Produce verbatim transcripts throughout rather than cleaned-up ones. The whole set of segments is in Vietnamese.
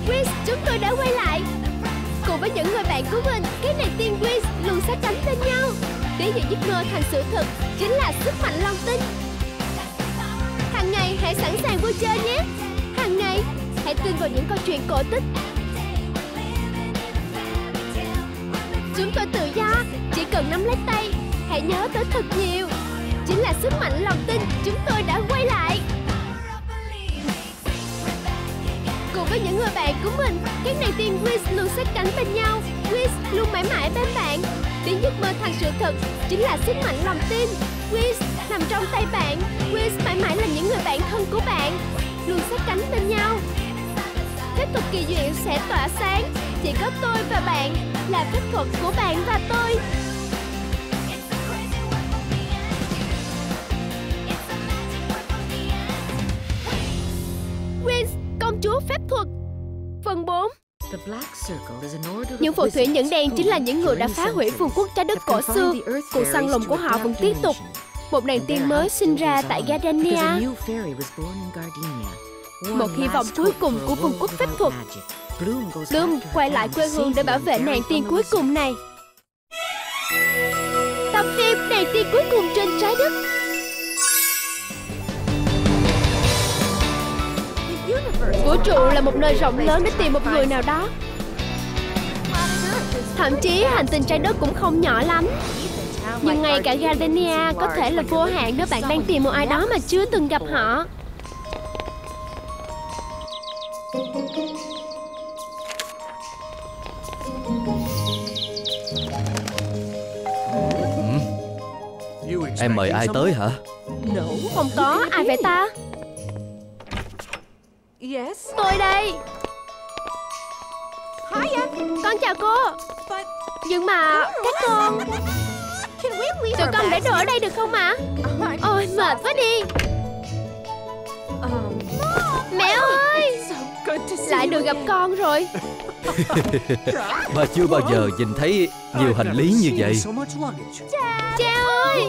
Chris, chúng tôi đã quay lại. Cùng với những người bạn của mình, các nàng tiên Chris luôn sát cánh bên nhau để giữ giấc mơ thành sự thật, chính là sức mạnh lòng tin. Hàng ngày hãy sẵn sàng vui chơi nhé. Hàng ngày hãy tin vào những câu chuyện cổ tích. Chúng tôi tự do, chỉ cần nắm lấy tay. Hãy nhớ tới thật nhiều. Chính là sức mạnh lòng tin, chúng tôi đã quay lại. Cùng với những người bạn của mình, các nàng tiên Chris luôn sát cánh bên nhau. Chris luôn mãi mãi bên bạn. Biến giấc mơ thành sự thật, chính là sức mạnh lòng tin. Chris nằm trong tay bạn. Chris mãi mãi là những người bạn thân của bạn, luôn sát cánh bên nhau. Phép thuật kỳ diệu sẽ tỏa sáng. Chỉ có tôi và bạn là phép thuật của bạn và tôi. Chris, công chúa phép thuật. Phần bốn. Những phù thủy nhẫn đen chính là những người đã phá hủy vương quốc trái đất cổ xưa. Cuộc săn lùng của họ vẫn tiếp tục. Một nàng tiên mới sinh ra tại Gardenia. Một hy vọng cuối cùng của vương quốc phép thuật. Bloom quay lại quê hương để bảo vệ nàng tiên cuối cùng này. Tập phim nàng tiên cuối cùng trên trái đất. Vũ trụ là một nơi rộng lớn để tìm một người nào đó. Thậm chí hành tinh trái đất cũng không nhỏ lắm. Nhưng ngay cả Gardenia có thể là vô hạn nếu bạn đang tìm một ai đó mà chưa từng gặp họ. Em mời ai tới hả? Không có, ai vậy ta? Tôi đây. Con chào cô. Nhưng mà các con, tụi con để đồ ở đây được không ạ? Ôi mệt quá đi. Mẹ ơi, lại được gặp con rồi. Bà chưa bao giờ nhìn thấy nhiều hành lý như vậy. Cha ơi,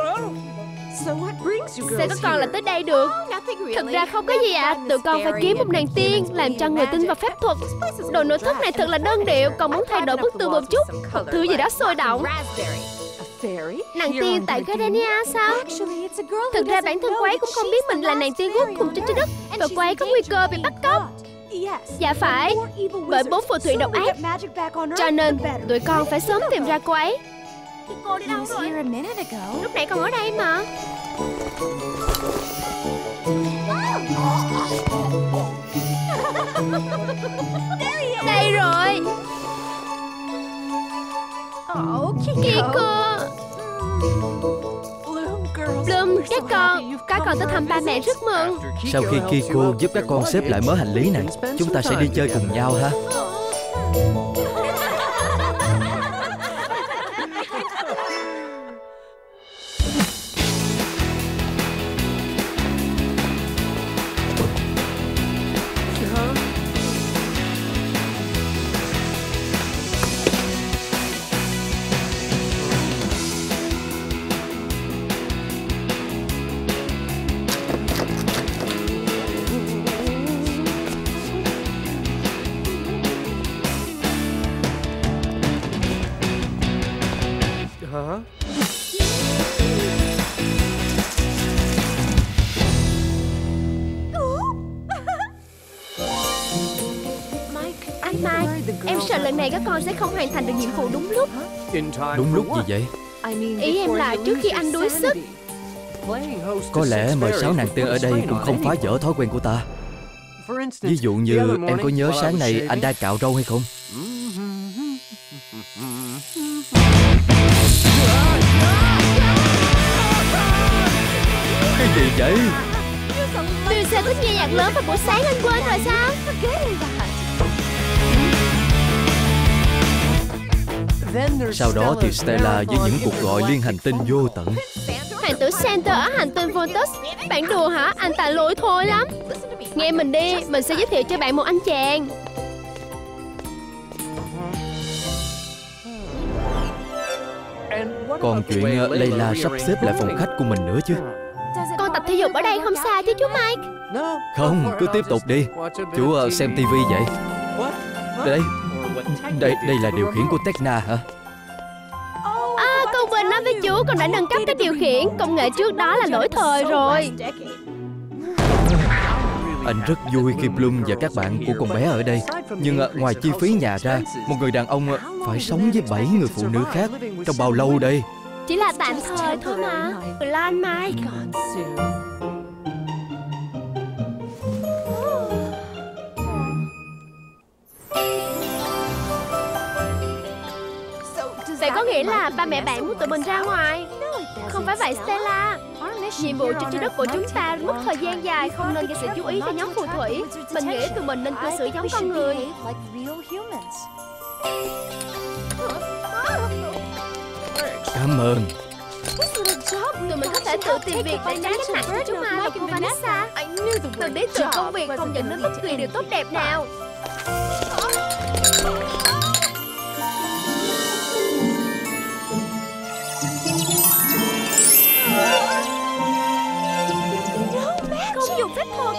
sao các con lại tới đây được? Thật ra không có gì ạ. à. Tụi con phải kiếm một nàng tiên làm cho người tin vào phép thuật. Đồ nội thất này thật là đơn điệu. Còn muốn thay đổi bức tường một chút, một thứ gì đó sôi động. Nàng tiên tại Gardenia sao? Thực ra bản thân cô ấy cũng không biết mình là nàng tiên cuối cùng trên trái đất, và cô ấy có nguy cơ bị bắt cóc. Dạ phải, bởi bốn phù thủy độc ác. Cho nên tụi con phải sớm tìm ra cô ấy. Cô đi đâu rồi? Lúc nãy còn ở đây mà. Đây rồi. Kiko. Bloom, các con, các con tới thăm ba mẹ rất mừng. Sau khi Kiko giúp các con xếp lại mớ hành lý này, chúng ta sẽ đi chơi cùng nhau ha. Anh Mike, em sợ lần này các con sẽ không hoàn thành được nhiệm vụ đúng lúc. Đúng lúc gì vậy? Ý em là trước khi anh đuối sức. Có lẽ mời sáu nàng tiên ở đây cũng không phá vỡ thói quen của ta. Ví dụ như em có nhớ sáng nay anh đang cạo râu hay không? Cái gì vậy? Tôi sẽ thích nghe nhạc lớn vào buổi sáng, anh quên rồi sao? Sau đó thì Stella với những cuộc gọi liên hành tinh vô tận. Hoàng tử Center ở hành tinh Voltus. Bạn đùa hả? Anh ta lỗi thôi lắm. Nghe mình đi, mình sẽ giới thiệu cho bạn một anh chàng. Còn chuyện Layla sắp xếp lại phòng khách của mình nữa chứ. Con tập thể dục ở đây không sao chứ chú Mike? Không, cứ tiếp tục đi. Chú xem tivi vậy. Đây, đây, đây là điều khiển của Tekna hả? À, con quên nói với chú con đã nâng cấp cái điều khiển. Công nghệ trước đó là lỗi thời rồi. Anh rất vui khi Bloom và các bạn của con bé ở đây. Nhưng ngoài chi phí nhà ra, một người đàn ông phải sống với bảy người phụ nữ khác trong bao lâu đây? Chỉ là tạm thời thôi mà. Lo anh Mai. Vậy có nghĩa là ba mẹ bạn muốn tụi mình ra ngoài? Không phải vậy Stella. Nhiệm vụ trên trái đất của chúng ta mất thời gian dài, không nên gây sự chú ý cho nhóm phù thủy. Mình nghĩ tụi mình nên cư xử giống con người. Cảm ơn. Tụi mình có thể tự tìm việc để tránh gánh nặng của chúng ta và cô Vanessa. Tôi biết từ công việc không dẫn đến bất kỳ điều tốt đẹp nào. Không dùng phép thuật.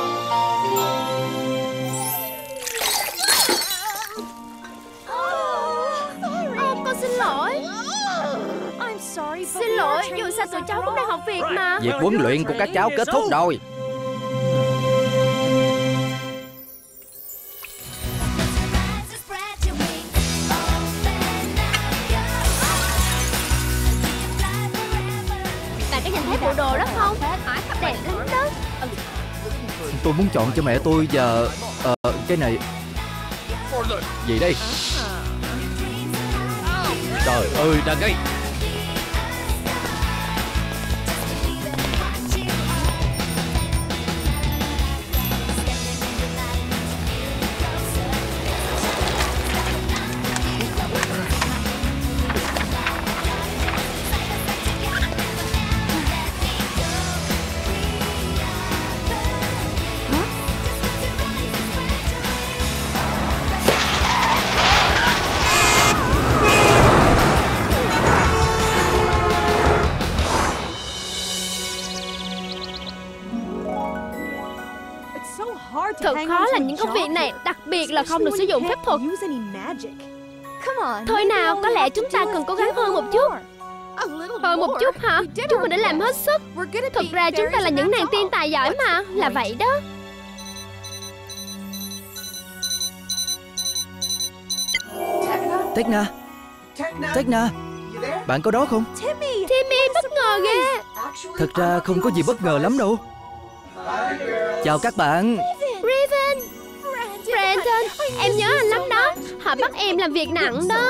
Ô, con xin lỗi. Xin lỗi, dù sao tụi cháu cũng đang học việc mà. Việc huấn luyện của các cháu kết thúc rồi. Bạn có nhìn thấy bộ đồ đó không? Đẹp lắm đó. Tôi muốn chọn cho mẹ tôi và uh, cái này. Gì đây? Trời ơi, đang ngay. Thật khó làm những công việc này, đặc biệt là không được sử dụng phép thuật. Thôi nào, có lẽ chúng ta cần cố gắng hơn một chút. Hơn một chút hả? Chúng mình đã làm hết sức. Thật ra chúng ta là những nàng tiên tài giỏi mà. Là vậy đó. Tekna, Tekna, bạn có đó không? Timmy, bất ngờ ghê. Thật ra không có gì bất ngờ lắm đâu. Chào các bạn. Raven, Brandon, em nhớ anh lắm đó. Họ bắt em làm việc nặng đó.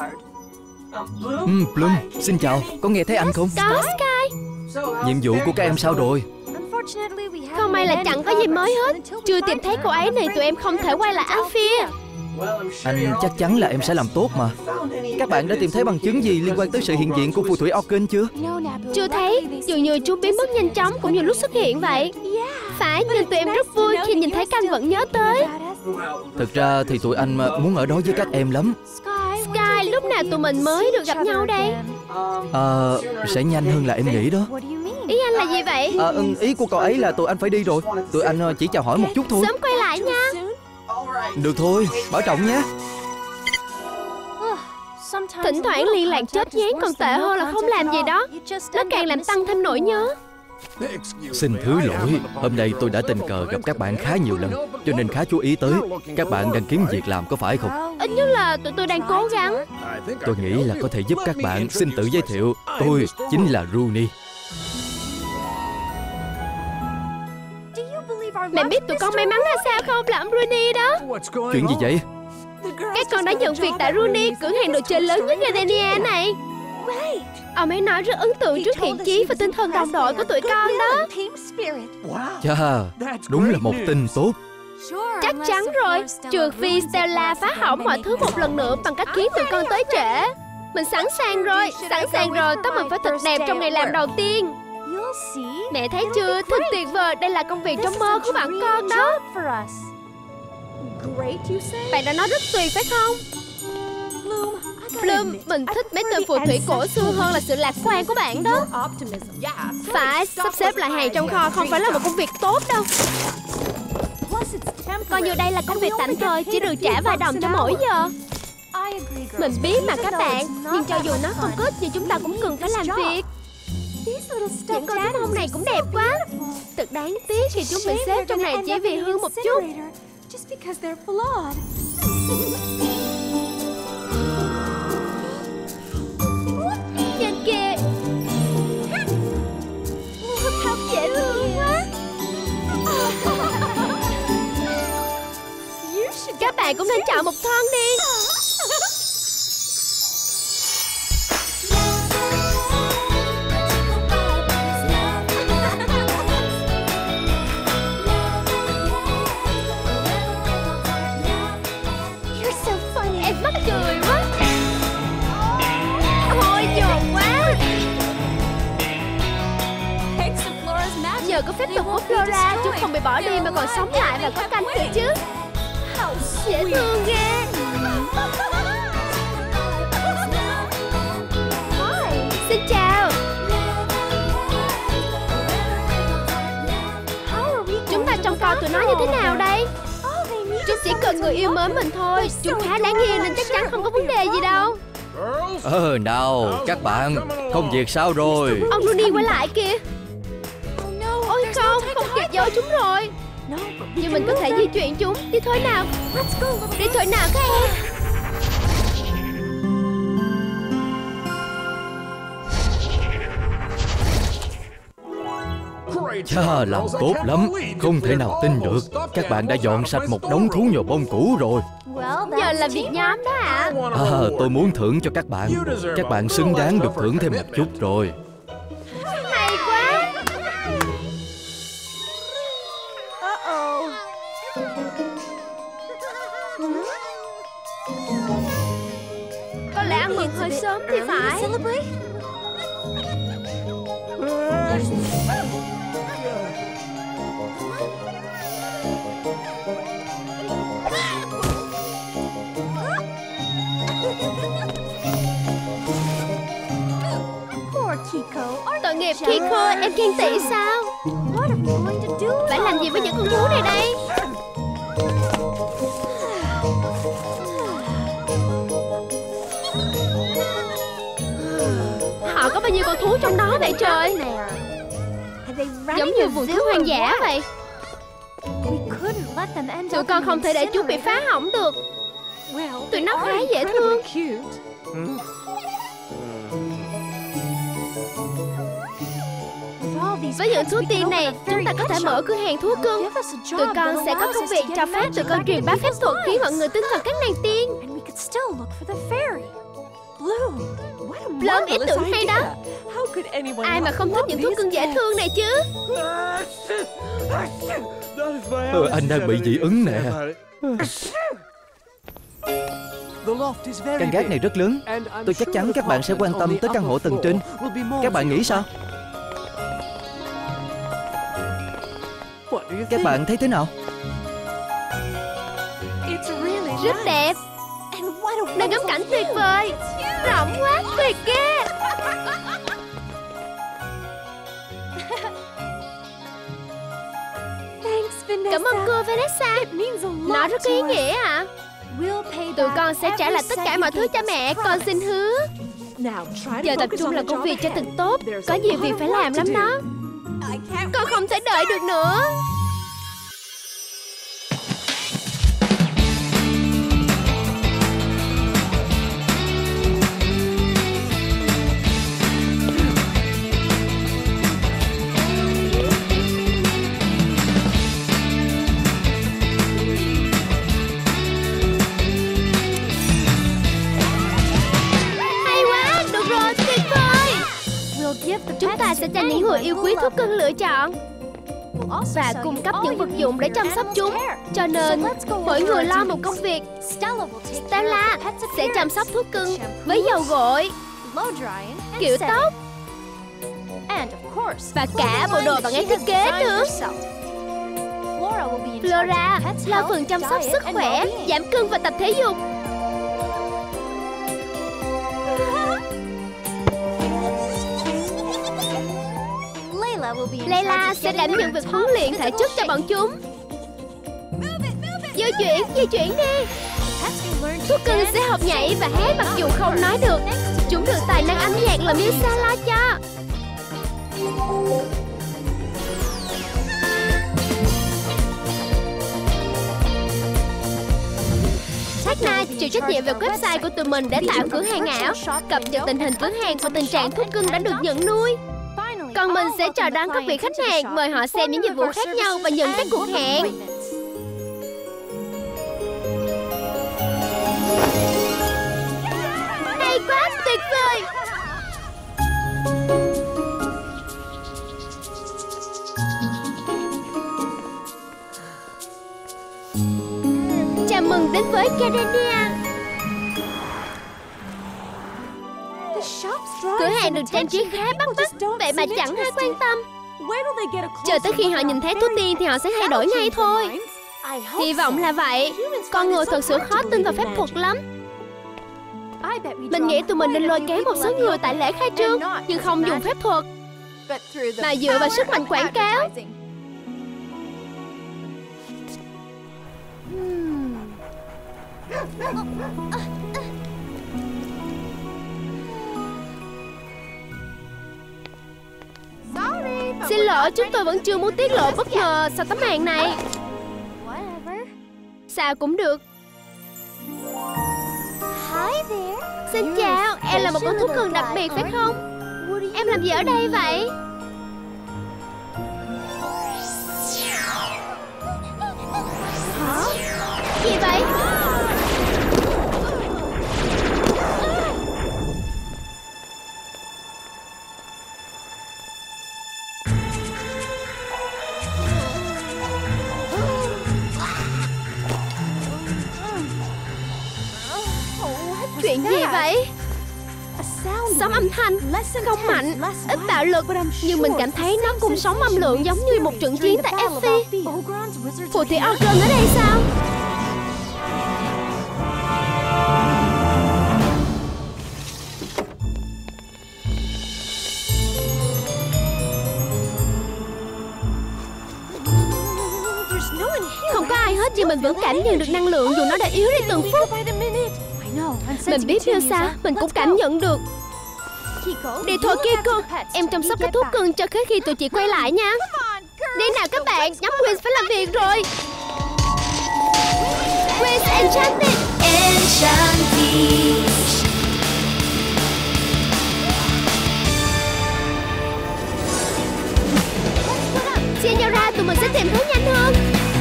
uhm, Bloom, xin chào. Có nghe thấy anh không? Có, Sky. Nhiệm vụ của các em sao rồi? Không may là chẳng có gì mới hết. Chưa tìm thấy cô ấy này, tụi em không thể quay lại Alphia. Anh chắc chắn là em sẽ làm tốt mà. Các bạn đã tìm thấy bằng chứng gì liên quan tới sự hiện diện của phù thủy Orkin chưa? Chưa thấy. Dường như chúng biến mất nhanh chóng cũng như lúc xuất hiện vậy. Phải, nhưng tụi em rất vui khi nhìn thấy Canh vẫn nhớ tới. Thực ra thì tụi anh muốn ở đó với các em lắm. Sky, lúc nào tụi mình mới được gặp nhau đây? Ờ, à, sẽ nhanh hơn là em nghĩ đó. Ý anh là gì vậy? À, ý của cậu ấy là tụi anh phải đi rồi. Tụi anh chỉ chào hỏi một chút thôi. Sớm quay lại nha. Được thôi, bảo trọng nhé. Thỉnh thoảng liên lạc chớp nhoáng còn tệ hơn là không làm gì đó. Nó càng làm tăng thêm nỗi nhớ. Xin thứ lỗi, hôm nay tôi đã tình cờ gặp các bạn khá nhiều lần, cho nên khá chú ý tới. Các bạn đang kiếm việc làm có phải không? Ít nhất là tụi tôi đang cố gắng. Tôi nghĩ là có thể giúp các bạn. Xin tự giới thiệu, tôi chính là Rooney. Mẹ biết tụi con may mắn hay sao không? Là ông Rooney đó. Chuyện gì vậy? Các con đã nhận việc tại Rooney, cửa hàng đồ chơi lớn nhất Gardenia này. Ông ấy nói rất ấn tượng trước thiện chí và tinh thần đồng đội của tụi con đó. Chà, đúng là một tin tốt. Chắc chắn rồi. Trừ phi Stella phá hỏng mọi thứ một lần nữa bằng cách khiến tụi con tới trễ. Mình sẵn sàng rồi. Sẵn sàng rồi, tóc mình phải thật đẹp trong ngày làm đầu tiên. Mẹ thấy chưa, thật tuyệt vời. Đây là công việc trong mơ của bạn con đó. Bạn đã nói rất tuyệt phải không? Bloom, mình thích mấy tên phù thủy cổ xưa hơn là sự lạc quan của bạn đó. Phải, sắp xếp lại hàng trong kho không phải là một công việc tốt đâu. Coi như đây là công việc tạm thời, chỉ được trả vài đồng cho mỗi giờ. Mình biết mà các bạn, nhưng cho dù nó không có ích thì chúng ta cũng cần phải làm việc. Những con thú hông này cũng đẹp quá. Thật đáng tiếc khi chúng bị xếp trong này chỉ vì hư một chút. Nhìn kìa, dễ thương quá. Các bạn cũng nên chọn một con đi. Em mắc cười quá. Thôi nhồn quá. Nhờ có phép thuật của Flora, chúng không bị bỏ đi mà còn sống lại và có cánh nữa chứ. Dễ thương ghê. Xin chào. Chúng ta trông coi tụi nó như thế nào đây? Chúng chỉ cần người yêu mến mình thôi. Chúng khá đáng yêu nên chắc chắn không có vấn đề gì đâu. Ờ nào, các bạn, công việc sao rồi? Ông Rooney quay lại kìa. Ôi không, không kịp vô chúng rồi. Nhưng mình có thể di chuyển chúng. Đi thôi nào. Đi thôi nào các em. Chà, làm tốt lắm. Không thể nào tin được. Các bạn đã dọn sạch một đống thú nhồi bông cũ rồi. Giờ là việc nhóm đó ạ. À, tôi muốn thưởng cho các bạn. Các bạn xứng đáng được thưởng thêm một chút rồi. Hay quá. Có lẽ ăn mừng hơi sớm thì phải. Tội nghiệp Kiko, em ghen tị sao? Phải làm gì với những con thú này đây? Họ có bao nhiêu con thú trong đó vậy trời? Giống như vườn thú hoang dã vậy. Tụi con không thể để chúng bị phá hỏng được. Tụi nó khá dễ thương. Với những thú tiên này, chúng ta có thể mở cửa hàng thú cưng. Tụi con sẽ có công việc cho phép tụi con truyền bá phép thuật khiến mọi người tin vào các nàng tiên. Bloom, ý tưởng hay đó. Ai mà không thích những thú cưng dễ thương này chứ? Ờ, anh đang bị dị ứng nè. Căn gác này rất lớn. Tôi chắc chắn các bạn sẽ quan tâm tới căn hộ tầng trên. Các bạn nghĩ sao? Các bạn thấy thế nào? Rất đẹp. Nơi ngắm cảnh tuyệt vời. Rộng quá, tuyệt ghê. Cảm ơn cô Vanessa. Nó rất có ý nghĩa ạ. Tụi con sẽ trả lại tất cả mọi thứ cho mẹ. Con xin hứa. Giờ tập trung làm công việc cho thật tốt. Có nhiều việc phải làm lắm đó. Con không thể đợi được nữa. Chúng ta sẽ cho những người yêu quý thú cưng lựa chọn và cung cấp những vật dụng để chăm sóc chúng. Cho nên mỗi người lo một công việc. Stella sẽ chăm sóc thú cưng với dầu gội, kiểu tóc và cả bộ đồ bạn ấy thiết kế nữa. Flora lo phần chăm sóc sức khỏe, giảm cân và tập thể dục. Layla sẽ đảm nhận việc huấn luyện thể chất cho bọn chúng. Di chuyển, di chuyển đi. Thú cưng sẽ học nhảy và hát mặc dù không nói được. Chúng được tài năng âm nhạc làm Lisa lo cho. Tecna chịu trách nhiệm về website của tụi mình để tạo cửa hàng ảo, cập nhật tình hình cửa hàng và tình trạng thú cưng đã được nhận nuôi. Còn mình sẽ chào đón các vị khách hàng, mời họ xem những dịch vụ khác nhau và nhận các cuộc hẹn. Hay quá, tuyệt vời! Chào mừng đến với Gardenia. Cửa hàng được trang trí khá bắt mắt, vậy mà chẳng ai quan tâm. Chờ tới khi họ nhìn thấy thú tiên thì họ sẽ thay đổi ngay thôi. Hy vọng là vậy. Con người thật sự khó tin vào phép thuật lắm. Mình nghĩ tụi mình nên lôi kéo một số người tại lễ khai trương, nhưng không dùng phép thuật, mà dựa vào sức mạnh quảng cáo. Xin lỗi, chúng tôi vẫn chưa muốn tiết lộ bất ngờ sau tấm màn này. Sao cũng được. Xin chào, em là một con thú cưng đặc biệt phải không? Em làm gì ở đây vậy? Hả? Gì vậy? Chuyện gì vậy? Sóng âm thanh, không mạnh, ít bạo lực, nhưng mình cảm thấy nó cùng sóng âm lượng giống như một trận chiến tại Effie. Phù thủy Ogron ở đây sao? Không có ai hết, nhưng mình vẫn cảm nhận được năng lượng dù nó đã yếu đi từng phút. Mình biết như sao, mình cũng cảm nhận được. Đi thôi Kiko, em chăm sóc cái thú cưng cho tới khi tụi chị quay lại nha. Đi nào các bạn, nhóm Quiz phải làm việc rồi. Quiz Enchanted. Enchanted. Chia nhau ra, tụi mình sẽ tìm thấy nhanh hơn.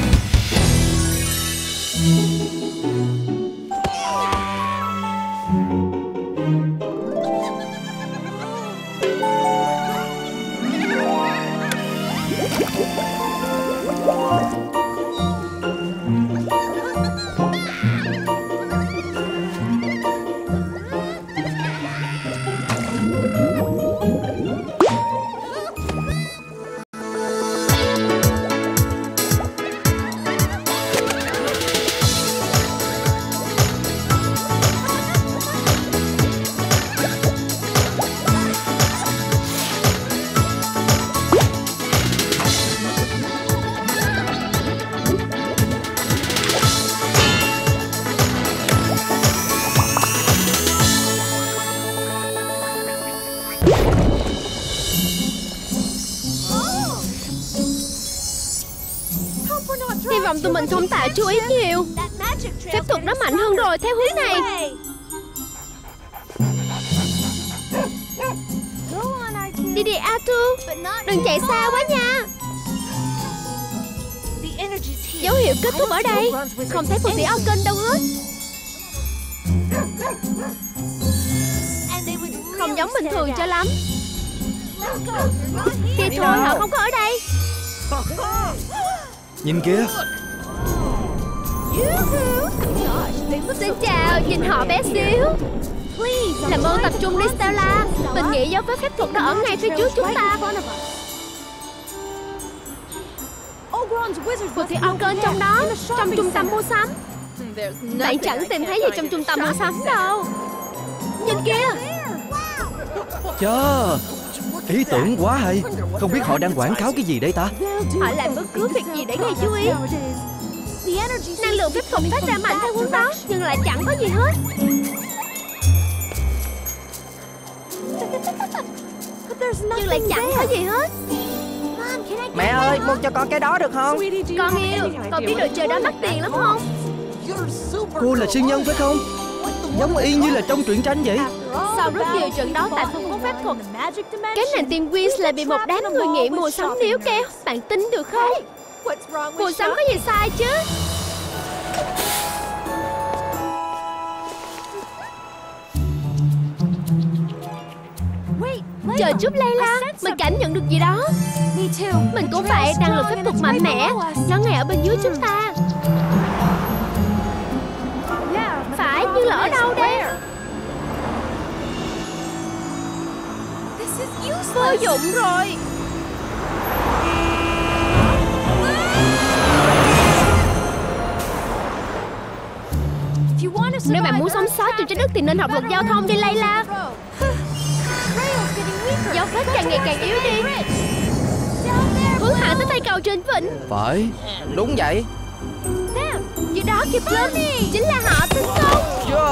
Hy vọng tụi mình không tạo chú ý nhiều. Phép thuật nó mạnh hơn rồi, theo hướng này. Đi đi Arthur, đừng chạy xa quá nha. Dấu hiệu kết thúc ở đây. Không thấy phù thủy Ogron đâu hết. Không giống bình thường cho lắm. Thì thôi, họ không có ở đây. Nhìn kìa. Xin chào, nhìn họ bé xíu. Làm ơn tập trung đi Stella. Mình nghĩ dấu vết phép thuật nó ở ngay phía trước chúng ta. Phù thủy Ogron trong đó, trong trung tâm mua sắm. Bạn chẳng tìm thấy gì trong trung tâm mua sắm đâu. Nhìn kìa. Chà, ý tưởng quá hay. Không biết họ đang quảng cáo cái gì đây ta? Họ làm bất cứ việc gì để gây chú ý. Năng lượng phép thuật phát ra mạnh theo hướng đó, nhưng lại chẳng có gì hết. Nhưng lại chẳng có gì hết. Mẹ ơi, mua cho con cái đó được không? Con yêu, con biết đồ chơi đó mắc tiền lắm không? Cô là siêu nhân phải không? Giống y như là trong truyện tranh vậy. Sau rất nhiều trận đấu tại phân khúc phép thuật, cái nàng tiên Wins lại bị một đám người nghiện mua sắm níu kéo. Bạn tin được không? Mua sắm có gì sai chứ? Chờ chút Layla, mình cảm nhận được gì đó. Mình cũng vậy, năng lực phép thuật mạnh mẽ. Nó ngay ở bên dưới chúng ta. Phải, nhưng là ở đâu đây? Vô dụng rồi. Nếu bạn muốn sống sót trên trái đất thì nên học luật giao thông đi Layla. Dấu vết càng ngày càng yếu đi. Hướng hẳn tới tay cầu trên vịnh. Phải. Đúng vậy. Dưới đó kịp lên. Chính là họ tấn công.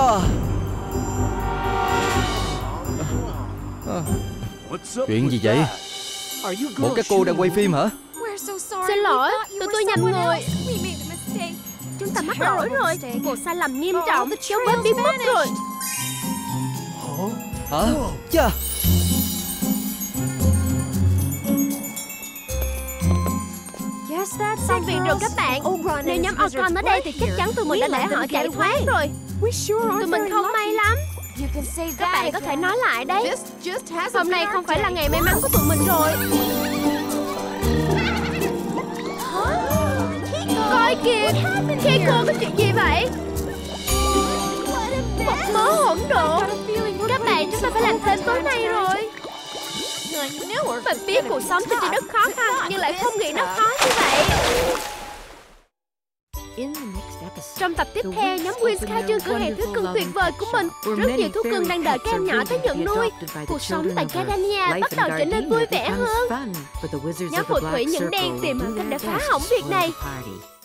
Yeah. Chuyện gì vậy? Một cái cô đang quay phim hả? Xin lỗi, tụi tôi nhầm người. Chúng ta mắc lỗi rồi. Một sai lầm nghiêm trọng. Dấu vết biến mất rồi. Hả? Chà. Xong việc rồi các bạn. Nếu nhóm Ocon ở đây thì chắc chắn tụi mình đã để họ chạy thoát rồi. Tụi mình không may lắm. Các bạn có thể nói lại đấy. Hôm nay không phải là ngày may mắn của tụi mình rồi. Coi kìa, khi cô có chuyện gì vậy? Một mớ hỗn độn. Các bạn, chúng ta phải làm thêm tối nay rồi. Mình biết cuộc sống trên trái đất khó khăn, nhưng lại không nghĩ nó khó như vậy. Trong tập tiếp theo, nhóm Wins khai trương cửa hàng thú cưng tuyệt vời của mình. Rất nhiều thú cưng đang đợi các em nhỏ tới nhận nuôi. Cuộc sống tại Cadania bắt đầu trở nên vui vẻ hơn. Nhóm phù thủy những đen tìm mọi cách để phá hỏng việc này.